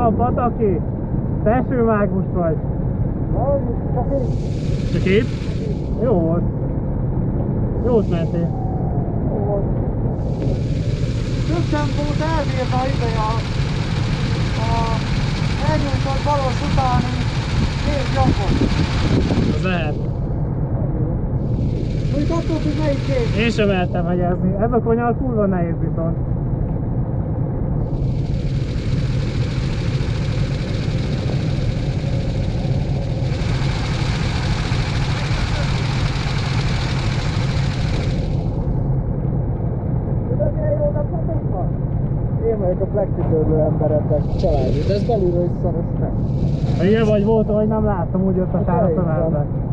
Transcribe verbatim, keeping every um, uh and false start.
van, Pataki! Tesőmágus vagy! Csak itt? Jó volt. Jót mentél. Több tempót elbírna ide a, a elnyújtott balos utáni két gyakot. Az lehet. Úgy attól függ melyik két. Én sem mertem hegyezni. Ez a konyal kurva nehéz viszont. Én vagyok a flexitörlő emberednek családja, de ez belülről is szaros nem. Igen, vagy volt, hogy nem láttam, úgy jött a sár a szemembe.